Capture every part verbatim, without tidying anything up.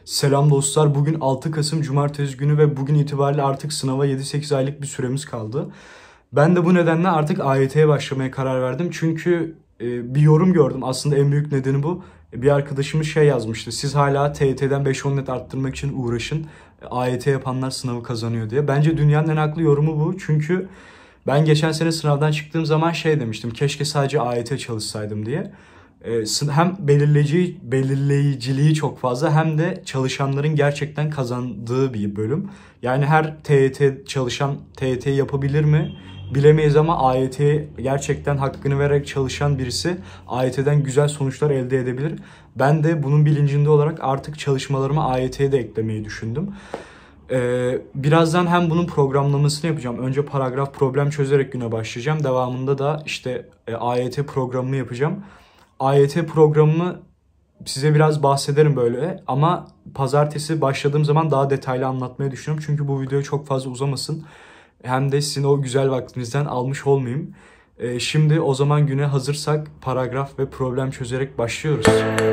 Selam dostlar. Bugün altı Kasım Cumartesi günü ve bugün itibariyle artık sınava yedi sekiz aylık bir süremiz kaldı. Ben de bu nedenle artık A Y T'ye başlamaya karar verdim. Çünkü e, bir yorum gördüm. Aslında en büyük nedeni bu. Bir arkadaşımız şey yazmıştı. Siz hala T Y T'den beş on net arttırmak için uğraşın. A Y T yapanlar sınavı kazanıyor diye. Bence dünyanın en haklı yorumu bu. Çünkü ben geçen sene sınavdan çıktığım zaman şey demiştim. Keşke sadece A Y T çalışsaydım diye. Hem belirleyici, belirleyiciliği çok fazla hem de çalışanların gerçekten kazandığı bir bölüm. Yani her T Y T çalışan T Y T yapabilir mi bilemeyiz ama A Y T'ye gerçekten hakkını vererek çalışan birisi A Y T'den güzel sonuçlar elde edebilir. Ben de bunun bilincinde olarak artık çalışmalarımı A Y T'ye de eklemeyi düşündüm. Ee, birazdan hem bunun programlamasını yapacağım. Önce paragraf problem çözerek güne başlayacağım. Devamında da işte e, A Y T programını yapacağım. A Y T programımı size biraz bahsederim böyle ama pazartesi başladığım zaman daha detaylı anlatmayı düşünüyorum. Çünkü bu video çok fazla uzamasın. Hem de sizin o güzel vaktinizden almış olmayayım. Ee, şimdi o zaman güne hazırsak paragraf ve problem çözerek başlıyoruz.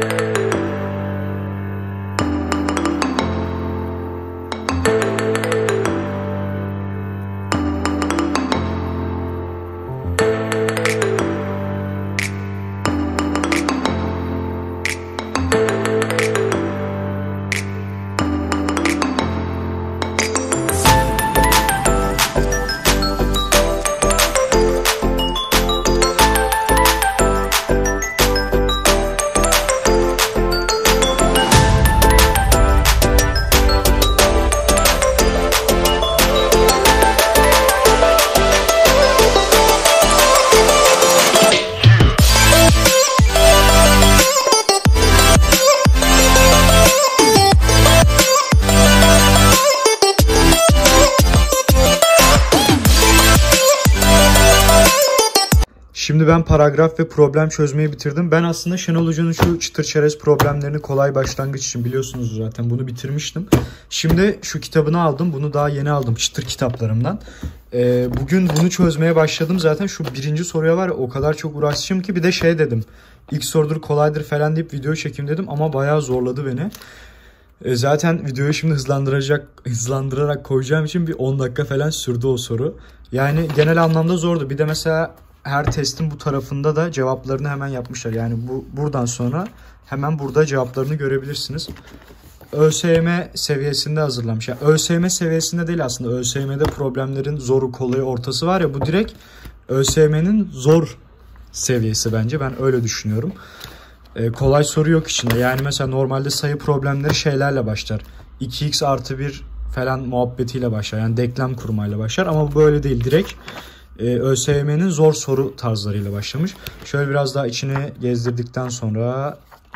Şimdi ben paragraf ve problem çözmeyi bitirdim. Ben aslında Şenol Hoca'nın şu çıtır çerez problemlerini kolay başlangıç için biliyorsunuz zaten bunu bitirmiştim. Şimdi şu kitabını aldım. Bunu daha yeni aldım çıtır kitaplarımdan. Ee, bugün bunu çözmeye başladım zaten. Şu birinci soruya var ya o kadar çok uğraştım ki bir de şey dedim. İlk sorudur kolaydır falan deyip video çekeyim dedim ama bayağı zorladı beni. Ee, zaten videoyu şimdi hızlandıracak, hızlandırarak koyacağım için bir on dakika falan sürdü o soru. Yani genel anlamda zordu. Bir de mesela her testin bu tarafında da cevaplarını hemen yapmışlar. Yani bu buradan sonra hemen burada cevaplarını görebilirsiniz. ÖSYM seviyesinde hazırlamış. Yani ÖSYM seviyesinde değil aslında. ÖSYM'de problemlerin zoru, kolayı, ortası var ya bu direkt ÖSYM'nin zor seviyesi bence. Ben öyle düşünüyorum. Ee, kolay soru yok içinde. Yani mesela normalde sayı problemleri şeylerle başlar. iki x artı bir falan muhabbetiyle başlar. Yani denklem kurmayla başlar ama bu böyle değil. Direkt ÖSYM'nin zor soru tarzlarıyla başlamış. Şöyle biraz daha içine gezdirdikten sonra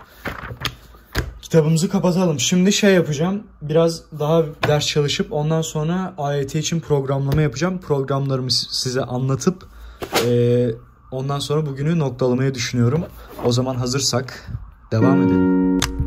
kitabımızı kapatalım. Şimdi şey yapacağım. Biraz daha ders çalışıp ondan sonra A Y T için programlama yapacağım. Programlarımı size anlatıp ondan sonra bugünü noktalamayı düşünüyorum. O zaman hazırsak devam edelim.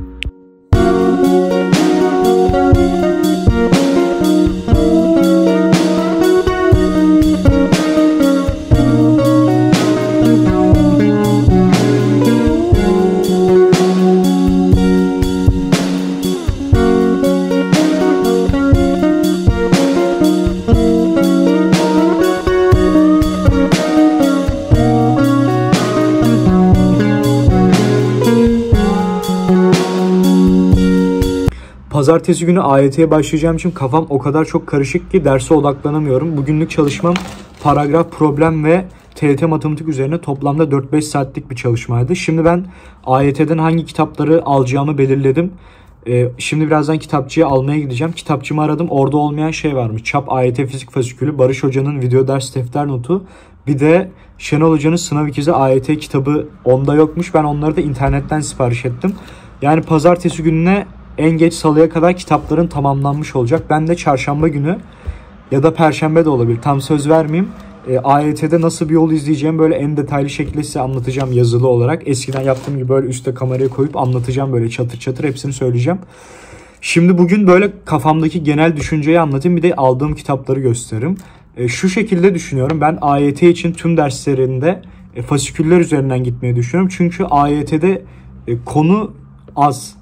Pazartesi günü A Y T'ye başlayacağım için kafam o kadar çok karışık ki derse odaklanamıyorum. Bugünlük çalışmam paragraf, problem ve T Y T matematik üzerine toplamda dört beş saatlik bir çalışmaydı. Şimdi ben A Y T'den hangi kitapları alacağımı belirledim. Ee, şimdi birazdan kitapçıya almaya gideceğim. Kitapçımı aradım. Orada olmayan şey varmış. Çap A Y T Fizik Fasikülü, Barış Hoca'nın video ders defter notu. Bir de Şenol Hoca'nın sınav ikizi A Y T kitabı onda yokmuş. Ben onları da internetten sipariş ettim. Yani pazartesi gününe en geç salıya kadar kitapların tamamlanmış olacak. Ben de çarşamba günü ya da perşembe de olabilir. Tam söz vermeyeyim. E, A Y T'de nasıl bir yol izleyeceğim böyle en detaylı şekilde size anlatacağım yazılı olarak. Eskiden yaptığım gibi böyle üstte kamerayı koyup anlatacağım böyle çatır çatır hepsini söyleyeceğim. Şimdi bugün böyle kafamdaki genel düşünceyi anlatayım. Bir de aldığım kitapları gösteririm. E, şu şekilde düşünüyorum. Ben A Y T için tüm derslerinde e, fasiküller üzerinden gitmeyi düşünüyorum. Çünkü A Y T'de e, konu az.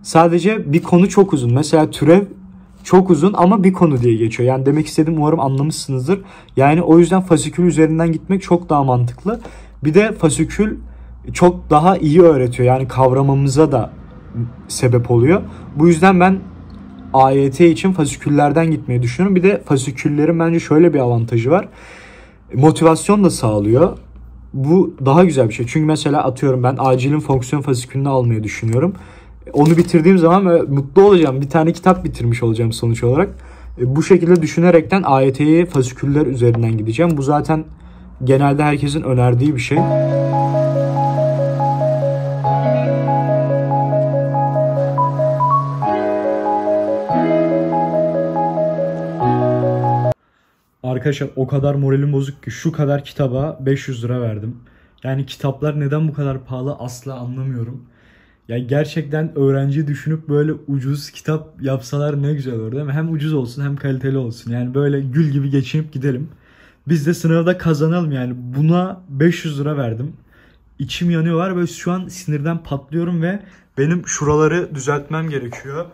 Sadece bir konu çok uzun. Mesela türev çok uzun ama bir konu diye geçiyor. Yani demek istediğim, umarım anlamışsınızdır. Yani o yüzden fasikül üzerinden gitmek çok daha mantıklı. Bir de fasikül çok daha iyi öğretiyor. Yani kavramamıza da sebep oluyor. Bu yüzden ben A Y T için fasiküllerden gitmeyi düşünüyorum. Bir de fasiküllerin bence şöyle bir avantajı var. Motivasyon da sağlıyor. Bu daha güzel bir şey. Çünkü mesela atıyorum ben acilin fonksiyon fasikülünü almayı düşünüyorum. Onu bitirdiğim zaman mutlu olacağım. Bir tane kitap bitirmiş olacağım sonuç olarak. Bu şekilde düşünerekten A Y T'ye fasiküller üzerinden gideceğim. Bu zaten genelde herkesin önerdiği bir şey. Arkadaşlar o kadar moralim bozuk ki şu kadar kitaba beş yüz lira verdim. Yani kitaplar neden bu kadar pahalı asla anlamıyorum. Ya gerçekten öğrenci düşünüp böyle ucuz kitap yapsalar ne güzel olur değil mi? Hem ucuz olsun hem kaliteli olsun. Yani böyle gül gibi geçinip gidelim. Biz de sınavda kazanalım yani. Buna beş yüz lira verdim. İçim yanıyor var ve şu an sinirden patlıyorum ve benim şuraları düzeltmem gerekiyor.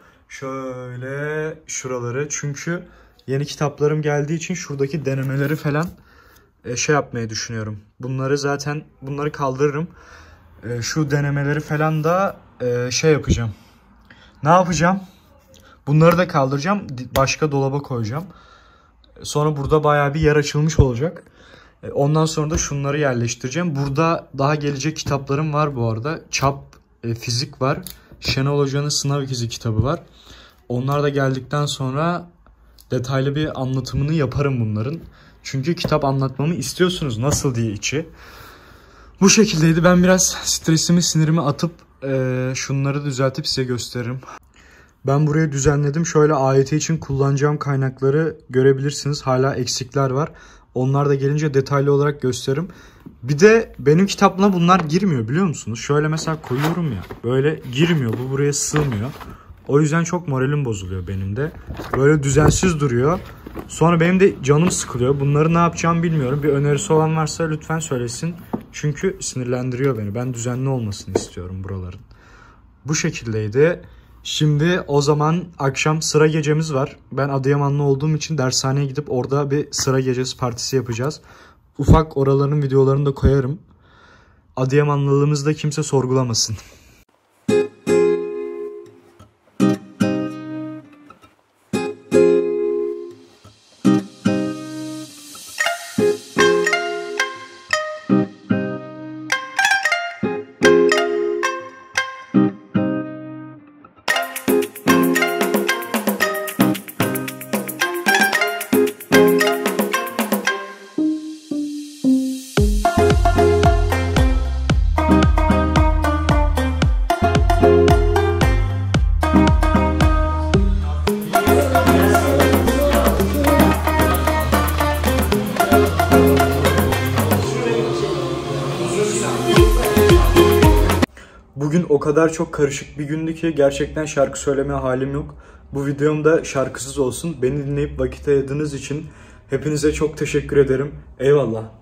Şöyle şuraları, çünkü yeni kitaplarım geldiği için şuradaki denemeleri falan şey yapmayı düşünüyorum. Bunları zaten bunları kaldırırım. Şu denemeleri falan da şey yapacağım. Ne yapacağım? Bunları da kaldıracağım. Başka dolaba koyacağım. Sonra burada bayağı bir yer açılmış olacak. Ondan sonra da şunları yerleştireceğim. Burada daha gelecek kitaplarım var bu arada. Çap fizik var. Şenol Hoca'nın sınav ikizi kitabı var. Onlar da geldikten sonra detaylı bir anlatımını yaparım bunların. Çünkü kitap anlatmamı istiyorsunuz. Nasıl diye içi. Bu şekildeydi. Ben biraz stresimi, sinirimi atıp e, şunları düzeltip size gösteririm. Ben buraya düzenledim. Şöyle A Y T için kullanacağım kaynakları görebilirsiniz. Hala eksikler var. Onlar da gelince detaylı olarak gösteririm. Bir de benim kitapla bunlar girmiyor biliyor musunuz? Şöyle mesela koyuyorum ya. Böyle girmiyor. Bu buraya sığmıyor. O yüzden çok moralim bozuluyor benim de. Böyle düzensiz duruyor. Sonra benim de canım sıkılıyor. Bunları ne yapacağımı bilmiyorum. Bir önerisi olan varsa lütfen söylesin. Çünkü sinirlendiriyor beni. Ben düzenli olmasını istiyorum buraların. Bu şekildeydi. Şimdi o zaman akşam sıra gecemiz var. Ben Adıyamanlı olduğum için dershaneye gidip orada bir sıra gecesi partisi yapacağız. Ufak oraların videolarını da koyarım. Adıyamanlılığımızı da kimse sorgulamasın. Bugün o kadar çok karışık bir gündü ki gerçekten şarkı söylemeye halim yok. Bu videom da şarkısız olsun. Beni dinleyip vakit ayırdığınız için hepinize çok teşekkür ederim. Eyvallah.